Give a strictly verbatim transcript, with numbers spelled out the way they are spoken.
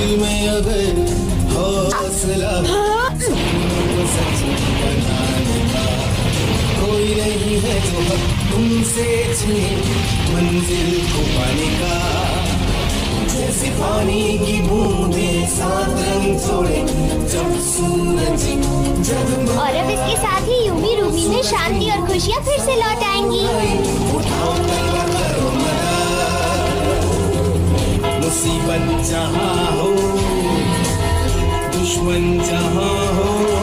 दिल में अगर हौसला सपनों को सच बनाने का, कोई नहीं है जो तुमसे छीने मंजिल को पाने का। जैसे पानी की बूंदें सात रंग छोड़े जब सूरज जगमगा। और अब इसके साथ ही यूमी रूमी में शांति और खुशियाँ फिर से लौट आएंगी। मुसीबत जहाँ हो, दुश्मन जहाँ हो,